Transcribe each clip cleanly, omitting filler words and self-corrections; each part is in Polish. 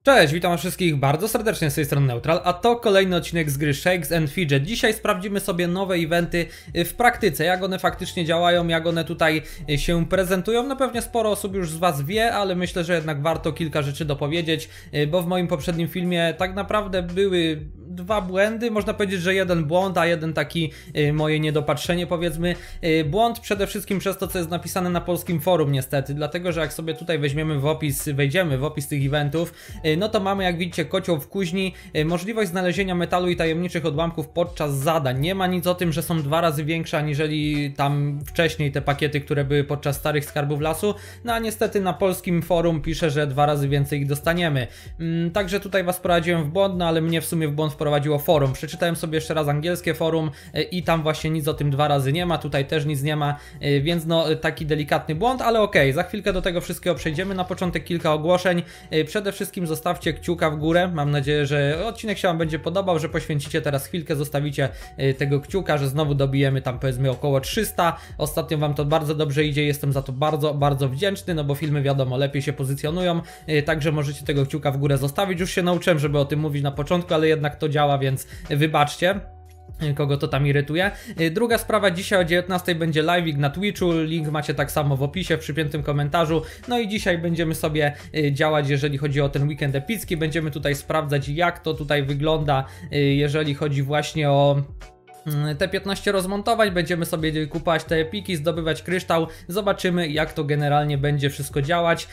Cześć, witam wszystkich bardzo serdecznie z tej strony Neutral, a to kolejny odcinek z gry Shakes and Fidget. Dzisiaj sprawdzimy sobie nowe eventy w praktyce, jak one faktycznie działają, jak one tutaj się prezentują. No pewnie sporo osób już z Was wie, ale myślę, że jednak warto kilka rzeczy dopowiedzieć, bo w moim poprzednim filmie tak naprawdę były dwa błędy, można powiedzieć, że jeden błąd, a jeden taki moje niedopatrzenie, powiedzmy. Błąd przede wszystkim przez to, co jest napisane na polskim forum niestety, dlatego, że jak sobie tutaj weźmiemy w opis, wejdziemy w opis tych eventów, no to mamy, jak widzicie, kocioł w kuźni, możliwość znalezienia metalu i tajemniczych odłamków podczas zadań. Nie ma nic o tym, że są 2 razy większe aniżeli tam wcześniej te pakiety, które były podczas starych skarbów lasu, no a niestety na polskim forum pisze, że 2 razy więcej ich dostaniemy. Także tutaj Was prowadziłem w błąd, no ale mnie w sumie w błąd wprowadziło forum. Przeczytałem sobie jeszcze raz angielskie forum i tam właśnie nic o tym 2 razy nie ma, tutaj też nic nie ma, więc no taki delikatny błąd, ale okej, za chwilkę do tego wszystkiego przejdziemy. Na początek kilka ogłoszeń. Przede wszystkim zostawcie kciuka w górę, mam nadzieję, że odcinek się Wam będzie podobał, że poświęcicie teraz chwilkę, zostawicie tego kciuka, że znowu dobijemy tam powiedzmy około 300. Ostatnio Wam to bardzo dobrze idzie, jestem za to bardzo wdzięczny, no bo filmy wiadomo lepiej się pozycjonują, także możecie tego kciuka w górę zostawić. Już się nauczyłem, żeby o tym mówić na początku, ale jednak to działa, więc wybaczcie, kogo to tam irytuje. Druga sprawa, dzisiaj o 19 będzie live'ik na Twitchu, link macie tak samo w opisie, w przypiętym komentarzu. No i dzisiaj będziemy sobie działać, jeżeli chodzi o ten weekend epicki, będziemy tutaj sprawdzać, jak to tutaj wygląda, jeżeli chodzi właśnie o te 15 rozmontować, będziemy sobie kupować te epiki, zdobywać kryształ, zobaczymy, jak to generalnie będzie wszystko działać,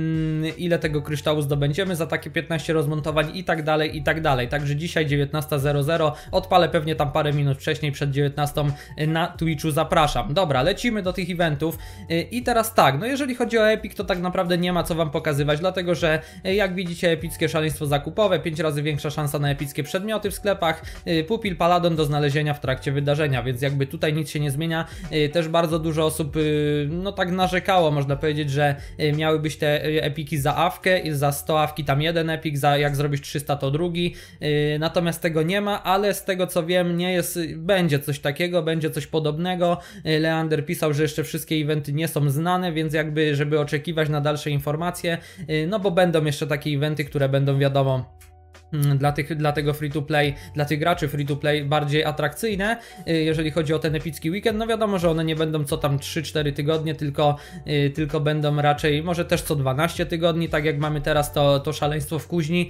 ile tego kryształu zdobędziemy za takie 15 rozmontowań i tak dalej, także dzisiaj 19:00, odpalę pewnie tam parę minut wcześniej, przed 19 na Twitchu, zapraszam. Dobra, lecimy do tych eventów i teraz tak, no jeżeli chodzi o epik, to tak naprawdę nie ma co Wam pokazywać, dlatego że jak widzicie, epickie szaleństwo zakupowe, 5 razy większa szansa na epickie przedmioty w sklepach, pupil paladon do znalezienia w trakcie wydarzenia, więc jakby tutaj nic się nie zmienia. Też bardzo dużo osób no tak narzekało, można powiedzieć, że miały być te epiki za awkę i za 100 awki tam jeden epik, za jak zrobisz 300 to drugi, natomiast tego nie ma, ale z tego co wiem nie jest, będzie coś takiego, będzie coś podobnego. Leander pisał, że jeszcze wszystkie eventy nie są znane, więc jakby żeby oczekiwać na dalsze informacje, no bo będą jeszcze takie eventy, które będą wiadomo dla tego free to play, dla tych graczy free to play bardziej atrakcyjne, jeżeli chodzi o ten epicki weekend. No wiadomo, że one nie będą co tam 3-4 tygodnie, tylko będą raczej może też co 12 tygodni, tak jak mamy teraz to szaleństwo w kuźni.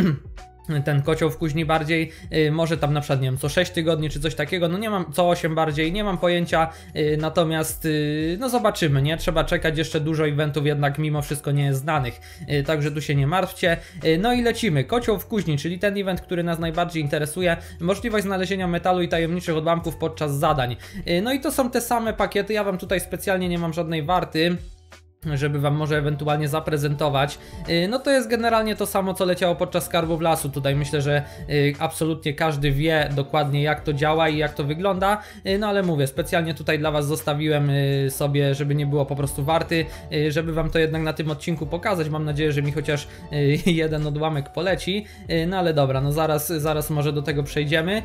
Ten kocioł w kuźni bardziej, może tam na przykład, nie wiem, co 6 tygodni czy coś takiego, no nie mam, co 8 bardziej, nie mam pojęcia, natomiast no zobaczymy, nie? Trzeba czekać, jeszcze dużo eventów jednak mimo wszystko nie jest znanych, także tu się nie martwcie. No i lecimy, kocioł w kuźni, czyli ten event, który nas najbardziej interesuje, możliwość znalezienia metalu i tajemniczych odłamków podczas zadań. No i to są te same pakiety, ja Wam tutaj specjalnie nie mam żadnej warty, żeby Wam może ewentualnie zaprezentować. No to jest generalnie to samo, co leciało podczas skarbów lasu. Tutaj myślę, że absolutnie każdy wie dokładnie, jak to działa i jak to wygląda. No ale mówię, specjalnie tutaj dla Was zostawiłem sobie, żeby nie było po prostu warty, żeby Wam to jednak na tym odcinku pokazać. Mam nadzieję, że mi chociaż jeden odłamek poleci. No ale dobra, no zaraz może do tego przejdziemy.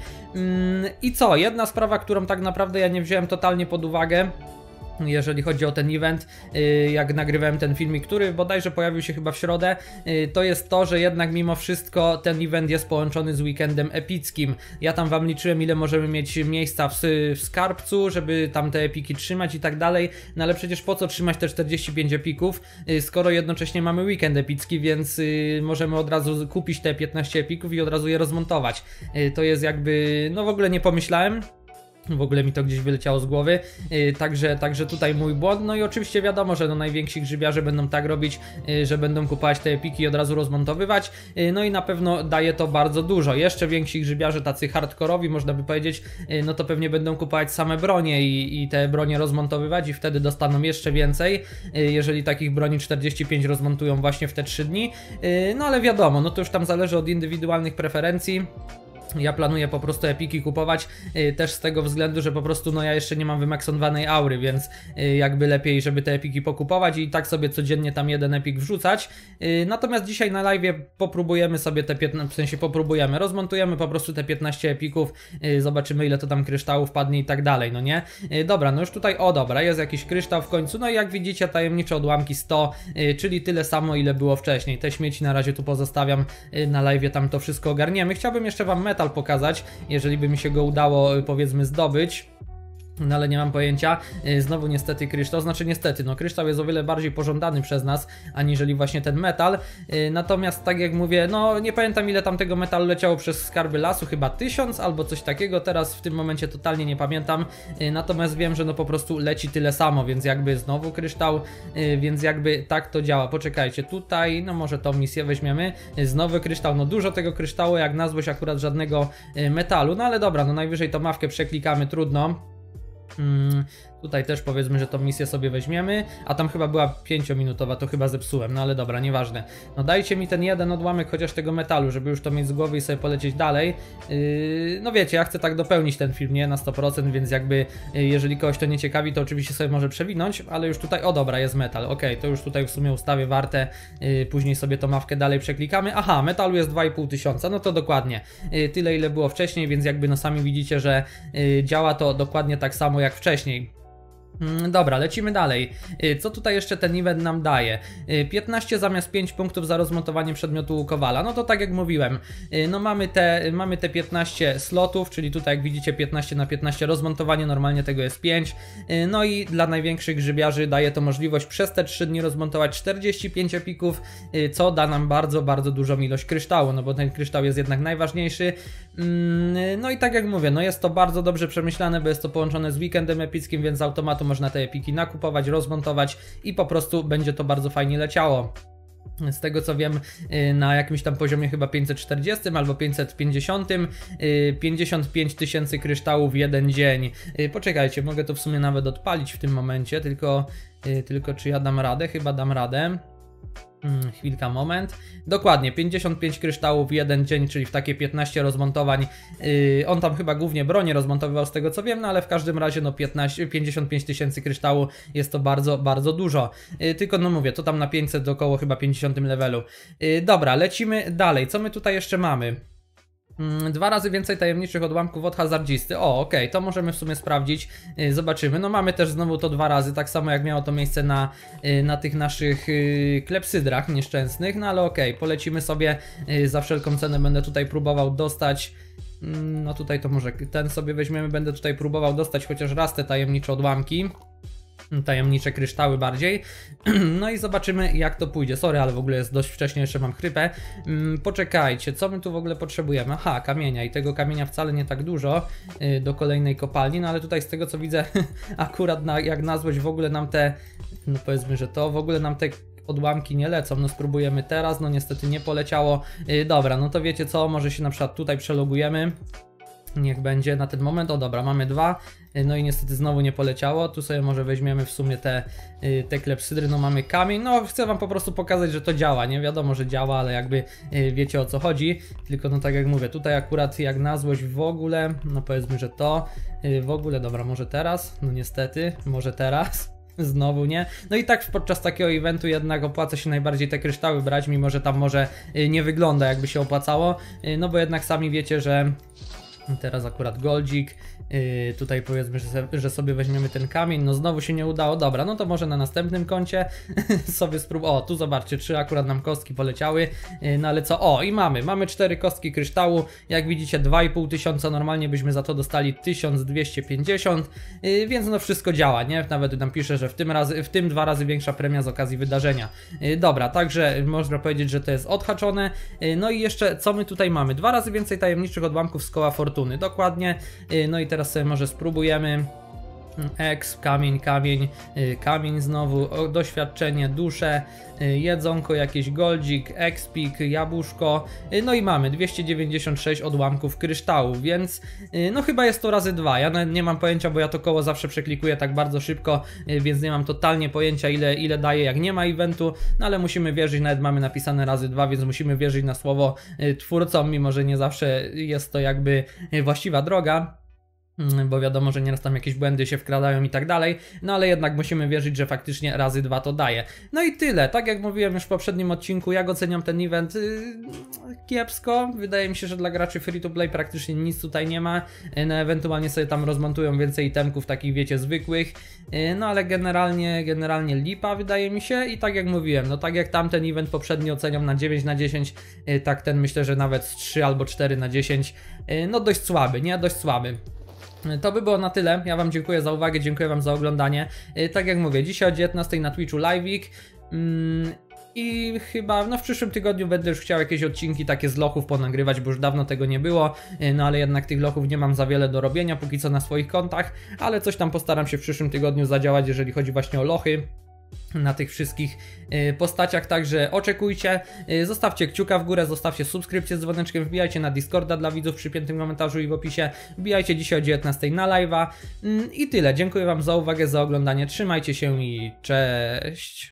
I co? Jedna sprawa, którą tak naprawdę ja nie wziąłem totalnie pod uwagę, jeżeli chodzi o ten event, jak nagrywałem ten filmik, który bodajże pojawił się chyba w środę, to jest to, że jednak mimo wszystko ten event jest połączony z weekendem epickim. Ja tam Wam liczyłem, ile możemy mieć miejsca w skarbcu, żeby tam te epiki trzymać i tak dalej, no ale przecież po co trzymać te 45 epików, skoro jednocześnie mamy weekend epicki, więc możemy od razu kupić te 15 epików i od razu je rozmontować. To jest jakby, no w ogóle nie pomyślałem. W ogóle mi to gdzieś wyleciało z głowy, także tutaj mój błąd. No i oczywiście wiadomo, że no najwięksi grzybiarze będą tak robić, że będą kupować te epiki i od razu rozmontowywać. No i na pewno daje to bardzo dużo. Jeszcze więksi grzybiarze, tacy hardkorowi można by powiedzieć, no to pewnie będą kupować same bronie i te bronie rozmontowywać i wtedy dostaną jeszcze więcej, jeżeli takich broni 45 rozmontują właśnie w te 3 dni. No ale wiadomo, no to już tam zależy od indywidualnych preferencji. Ja planuję po prostu epiki kupować też z tego względu, że po prostu no ja jeszcze nie mam wymaksowanej aury, więc jakby lepiej, żeby te epiki pokupować i tak sobie codziennie tam jeden epik wrzucać. Natomiast dzisiaj na live'ie popróbujemy sobie te 15, w sensie popróbujemy, rozmontujemy po prostu te 15 epików, zobaczymy ile to tam kryształów padnie i tak dalej, no nie? Dobra, no już tutaj, o dobra, jest jakiś kryształ w końcu, no i jak widzicie tajemnicze odłamki 100, czyli tyle samo ile było wcześniej. Te śmieci na razie tu pozostawiam, na live'ie tam to wszystko ogarniemy. Chciałbym jeszcze wam metal pokazać, jeżeli by mi się go udało powiedzmy zdobyć. No ale nie mam pojęcia, znowu niestety kryształ, znaczy niestety, no kryształ jest o wiele bardziej pożądany przez nas, aniżeli właśnie ten metal, natomiast tak jak mówię, no nie pamiętam ile tam tego metalu leciało przez skarby lasu, chyba 1000 albo coś takiego, teraz w tym momencie totalnie nie pamiętam, natomiast wiem, że no po prostu leci tyle samo, więc jakby znowu kryształ, więc jakby tak to działa. Poczekajcie, tutaj, no może tą misję weźmiemy, znowu kryształ, no dużo tego kryształu, jak na złość akurat żadnego metalu, no ale dobra, no najwyżej tą mapkę przeklikamy, trudno. Tutaj też powiedzmy, że tą misję sobie weźmiemy, a tam chyba była 5-minutowa, to chyba zepsułem, no ale dobra, nieważne. No dajcie mi ten jeden odłamek chociaż tego metalu, żeby już to mieć z głowy i sobie polecieć dalej. No wiecie, ja chcę tak dopełnić ten film, nie na 100%, więc jakby jeżeli kogoś to nie ciekawi, to oczywiście sobie może przewinąć, ale już tutaj, o dobra, jest metal, ok, to już tutaj w sumie ustawię warte, później sobie tą mawkę dalej przeklikamy. Aha, metalu jest 2500, no to dokładnie tyle ile było wcześniej, więc jakby no sami widzicie, że działa to dokładnie tak samo jak wcześniej. Dobra, lecimy dalej. Co tutaj jeszcze ten event nam daje? 15 zamiast 5 punktów za rozmontowanie przedmiotu u Kowala. No to tak jak mówiłem, no mamy te 15 slotów, czyli tutaj jak widzicie 15 na 15 rozmontowanie, normalnie tego jest 5. No i dla największych grzybiarzy daje to możliwość przez te 3 dni rozmontować 45 epików, co da nam bardzo, bardzo dużą ilość kryształu, no bo ten kryształ jest jednak najważniejszy. No i tak jak mówię, no jest to bardzo dobrze przemyślane, bo jest to połączone z weekendem epickim, więc z automatu można te epiki nakupować, rozmontować i po prostu będzie to bardzo fajnie leciało. Z tego co wiem, na jakimś tam poziomie chyba 540 albo 550, 55 000 kryształów w jeden dzień. Poczekajcie, mogę to w sumie nawet odpalić w tym momencie, tylko czy ja dam radę? Chyba dam radę. Chwilka, moment. Dokładnie, 55 kryształów w jeden dzień, czyli w takie 15 rozmontowań. On tam chyba głównie bronię rozmontowywał z tego co wiem, no ale w każdym razie no 55 000 kryształu jest to bardzo, bardzo dużo. Tylko no mówię, to tam na 500 do około chyba 50 levelu. Dobra, lecimy dalej. Co my tutaj jeszcze mamy? 2 razy więcej tajemniczych odłamków od hazardzisty. O, okej, to możemy w sumie sprawdzić. Zobaczymy. No mamy też znowu to 2 razy, tak samo jak miało to miejsce na tych naszych klepsydrach nieszczęsnych. No ale okej, polecimy sobie. Za wszelką cenę będę tutaj próbował dostać. No tutaj to może ten sobie weźmiemy. Będę tutaj próbował dostać chociaż raz te tajemnicze odłamki. Tajemnicze kryształy bardziej. No i zobaczymy jak to pójdzie. Sorry, ale w ogóle jest dość wcześnie, jeszcze mam chrypę. Poczekajcie, co my tu w ogóle potrzebujemy? Aha, kamienia i tego kamienia wcale nie tak dużo do kolejnej kopalni, no ale tutaj z tego co widzę akurat jak na złość w ogóle nam te, no powiedzmy, że to w ogóle nam te odłamki nie lecą, no spróbujemy teraz, no niestety nie poleciało. Dobra, no to wiecie co, może się na przykład tutaj przelogujemy. Niech będzie na ten moment, o dobra, mamy 2, no i niestety znowu nie poleciało, tu sobie może weźmiemy w sumie te klepsydry, no mamy kamień, no chcę wam po prostu pokazać, że to działa, nie wiadomo, że działa, ale jakby wiecie o co chodzi, tylko no tak jak mówię, tutaj akurat jak na złość w ogóle, no powiedzmy, że to w ogóle, dobra, może teraz, no niestety, może teraz. Znowu nie. No i tak podczas takiego eventu jednak opłaca się najbardziej te kryształy brać, mimo że tam może nie wygląda jakby się opłacało, no bo jednak sami wiecie, że teraz akurat goldzik, tutaj powiedzmy, że sobie weźmiemy ten kamień, no znowu się nie udało, dobra, no to może na następnym koncie sobie spróbuję, o tu zobaczcie, 3 akurat nam kostki poleciały, no ale co, o i mamy 4 kostki kryształu, jak widzicie 2500, normalnie byśmy za to dostali 1250, więc no wszystko działa, nie, nawet tam pisze, że w tym 2 razy większa premia z okazji wydarzenia. Dobra, także można powiedzieć, że to jest odhaczone. No i jeszcze co my tutaj mamy, 2 razy więcej tajemniczych odłamków z koła fortuny, dokładnie, no i teraz sobie może spróbujemy. Exp, kamień, kamień, kamień znowu, doświadczenie, dusze, jedzonko, jakiś goldzik, expik, jabłuszko, no i mamy 296 odłamków kryształu, więc no chyba jest to razy 2. Ja nawet nie mam pojęcia, bo ja to koło zawsze przeklikuję tak bardzo szybko, więc nie mam totalnie pojęcia ile daje, jak nie ma eventu, no ale musimy wierzyć, nawet mamy napisane razy 2, więc musimy wierzyć na słowo twórcom, mimo że nie zawsze jest to jakby właściwa droga, bo wiadomo, że nieraz tam jakieś błędy się wkradają i tak dalej, no ale jednak musimy wierzyć, że faktycznie razy 2 to daje. No i tyle, tak jak mówiłem już w poprzednim odcinku, jak oceniam ten event? Kiepsko, wydaje mi się, że dla graczy free to play praktycznie nic tutaj nie ma, no ewentualnie sobie tam rozmontują więcej itemków takich, wiecie, zwykłych, no ale generalnie lipa wydaje mi się i tak jak mówiłem, no tak jak tamten event poprzedni oceniam na 9 na 10, tak ten myślę, że nawet z 3 albo 4 na 10, no dość słaby, nie? Dość słaby. To by było na tyle, ja wam dziękuję za uwagę, dziękuję wam za oglądanie. Tak jak mówię, dzisiaj o 19 na Twitchu live'ik. I chyba no w przyszłym tygodniu będę już chciał jakieś odcinki takie z lochów ponagrywać, bo już dawno tego nie było, no ale jednak tych lochów nie mam za wiele do robienia póki co na swoich kontach, ale coś tam postaram się w przyszłym tygodniu zadziałać, jeżeli chodzi właśnie o lochy na tych wszystkich postaciach, także oczekujcie, zostawcie kciuka w górę, zostawcie subskrypcję z dzwoneczkiem, wbijajcie na Discorda dla widzów przy piętym komentarzu i w opisie, wbijajcie dzisiaj o 19 na live'a i tyle, dziękuję wam za uwagę, za oglądanie, trzymajcie się i cześć!